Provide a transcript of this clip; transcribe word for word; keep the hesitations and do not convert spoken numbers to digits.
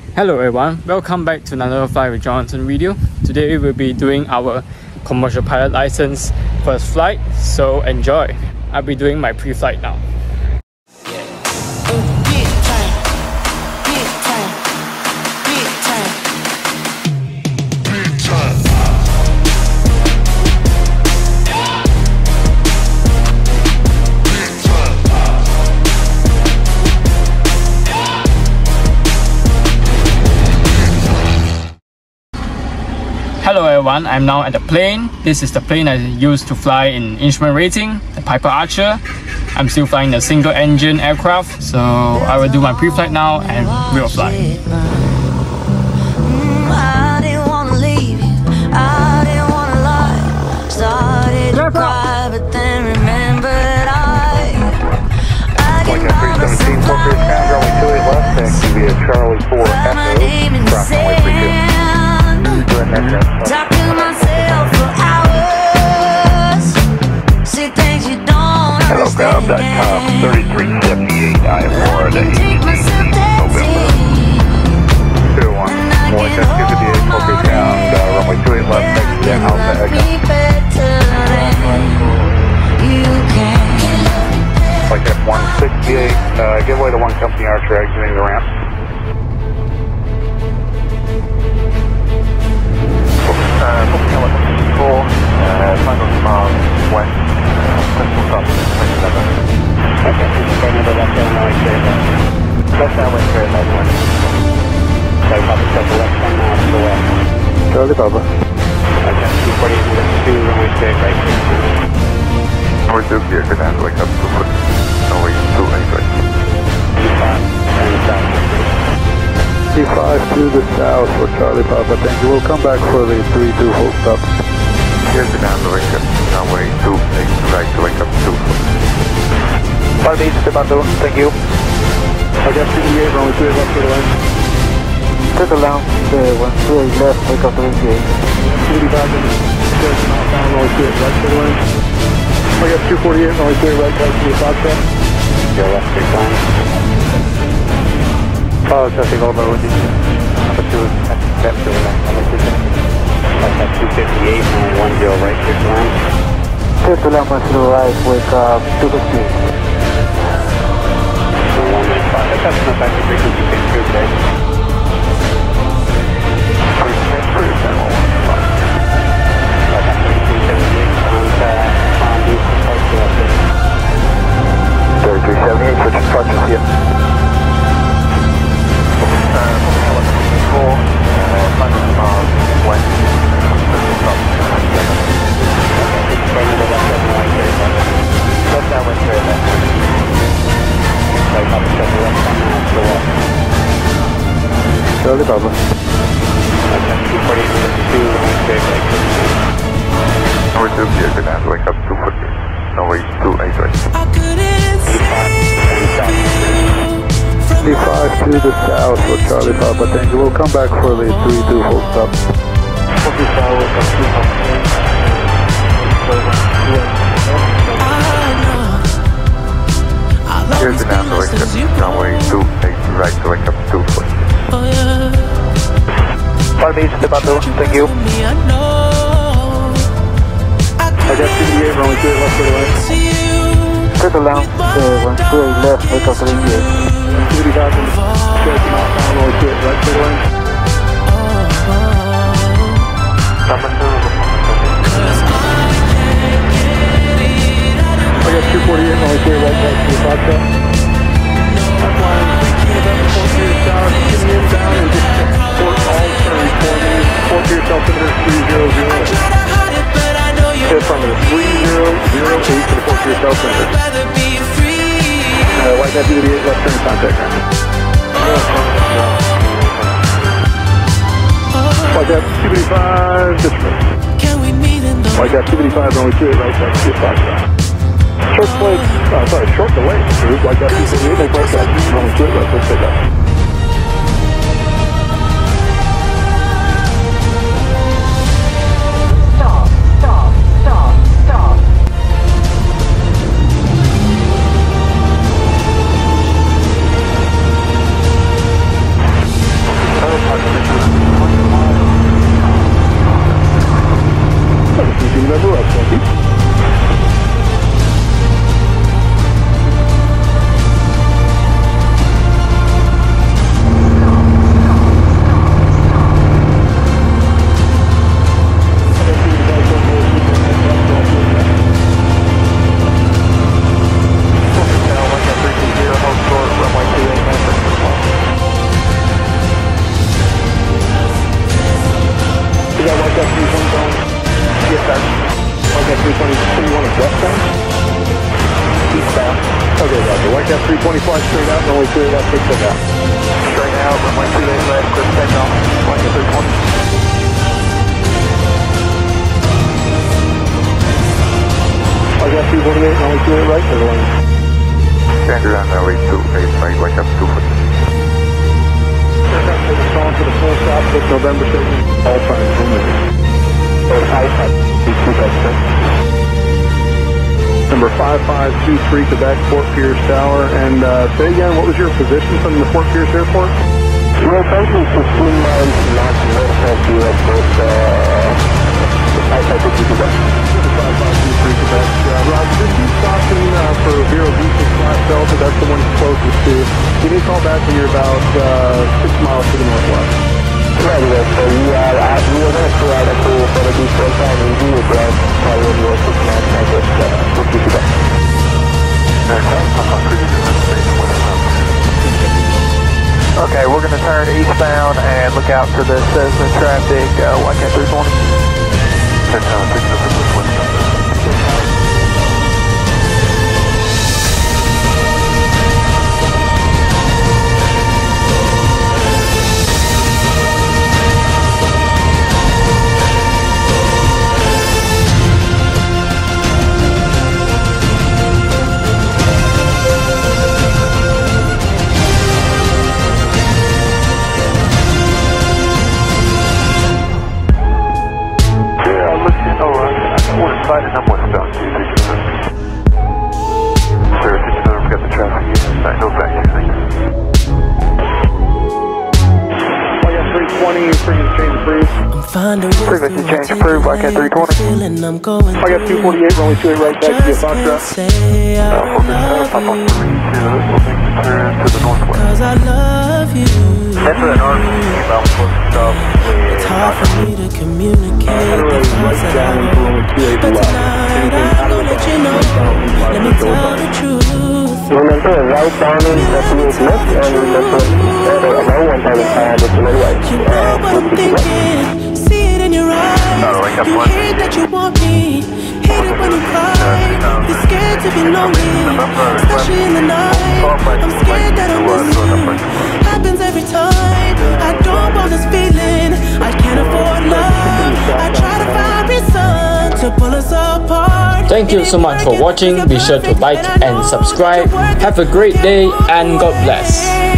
Hello everyone, welcome back to another Fly with Jonathan video. Today we'll be doing our commercial pilot license first flight, so enjoy. I'll be doing my pre-flight now. Hello everyone, I'm now at the plane. This is the plane I used to fly in instrument rating, the Piper Archer. I'm still flying the single engine aircraft, so I will do my pre-flight now and we'll fly. Like a three seventeen, four clear scoundrel, only two eight left, taxi via Charlie four Echo, crossing way three two. Talking myself for hours. See things you don't Hello, understand. ground dot com, thirty-three seventy-eight, I am Florida, Take myself November. two one, one taxi fifty-eight, four clear scound, uh, runway two eight left, taxi down Alpha Echo. Like that one sixty-eight, uh, give way to one company Archer exiting the ramp. Uh, four, uh, final command, west, uh, crystal top, twenty-seven. Okay, this is going to the left hand, right clear left. Left hand, west clear left one. So, Papa, step the left hand now to the west. Charlie, Papa. Okay, two forty, left two, runway clear, right clear. Runway two, clear, good hand, wake up, two foot. Runway two, eight, right. T five, and south. T five to the south for Charlie Papa, thank you. We'll come back for the three two full stop. Here's the down to wake up, runway two eight, right to wake up two. five eight to Bando, thank you. I got fifty-eight, runway two eight left for the line. Circle down, uh, one two eight left, wake up to fifty-eight. fifty-five, northbound, runway two eight right for the line. I got two forty-eight, runway two eight right, right to the five stop. Go left, big time. Oh, traffic over, what did you? Number two, step to the left, number two. That's at two fifty-eight, and one zero right, six line. Six to left, one to the right, wake up, two fifty. one ninety-five, that's up to back to frequency six two today. thirty-three seventy-eight, switch instructions here. four, final command, west, crystal top, twenty-seven. Left down, west clear left. So, Papa, step the left hand now to the west. Charlie, Papa. Okay, two forty, two, runway clear, right. Runway two, clear, good hand, wake up, two foot. Runway two, eight, right. T five to the south for Charlie Papa, thank you. We'll come back for the three two full stop. forty south, welcome to Here's the down to wake up, runway two eight right to wake up two foot. five eight to Bando, thank you. I got fifty-eight, runway two eight left for the line. Circle down, uh, one two eight left, wake up to fifty-eight. fifty-five, straight to northbound, runway two eight right for the line. Number two. I got two forty-eight, runway two eight right, right to the five stop. I'm flying three Q November, four clear south, getting in down and just port all turn for me. four clear south, altimeter three zero zero. Hit from the three zero zero eight to the four clear south center. Uh, White Deputy eight left turn contact right now. White Deputy five, dismiss. White Deputy five, only two eight right, that's two five stop. Short plate, oh, sorry, short delay. White Deputy eight, make right, that's only two eight right, let's take that. twenty, fly straight out, runway two eight left, quick takeoff. Straight out, runway two eight left, quick takeoff, flying at three twenty. I got two forty-eight, runway two eight right, there's one. Standard on runway two eight right, wake up two forty. Aircraft is calling for the full stop, with November signal. All time, full moving. Number five five two three, Quebec, Fort Pierce Tower. And uh, say again, what was your position from the Fort Pierce Airport? We're approaching fifteen miles north of the airport, uh, five five two three Quebec. five five two three Quebec. Uh, Rob, just keep stopping uh, for Vero V six slash Delta, that's the one closest to. Give me a call back when you're about uh, six miles to the northwest. Right, yeah, so we are, uh, we are going to provide a call for the default time in zero ground, following your six miles northwest, uh, fifty Quebec. Okay, we're going to turn eastbound and look out for the Cessna traffic, uh, Y K three twenty. And I'm westbound, two six seven. Sir, did you know we've got the traffic unit? No back here, thank you. Y K three twenty, frequency change approved. Frequency change approved, Y K three twenty. I got two forty-eight, runway two eight right, taxi to Foxtrot. Uh, we're going to pop on three two, we'll make the turn to the northwest. That's what an army is about, close to stop with... It's hard for me to communicate the thoughts that I want. But tonight I'm gonna let you know. Let me tell the truth. Remember, right down in the field left, and remember, uh, around one thousand five hundred to the right. You know what I'm thinking. See it in your eyes. You hate that you want me. Hate it when you cry. You're scared to be lonely, especially in the night. I'm scared that I'll miss you. Happens every time. I don't want this feeling. I can't afford love. I try to find reason to pull us apart. Thank you so much for watching. Be sure to like and subscribe. Have a great day and God bless.